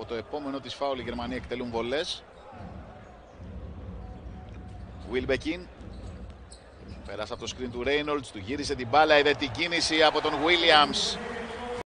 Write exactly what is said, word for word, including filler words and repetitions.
από το επόμενο της φάουλ οι Γερμανοί εκτελούν βολές. Wilbekin. Πέρασε από το screen του Reynolds, του γύρισε την μπάλα, είδε την κίνηση από τον Williams.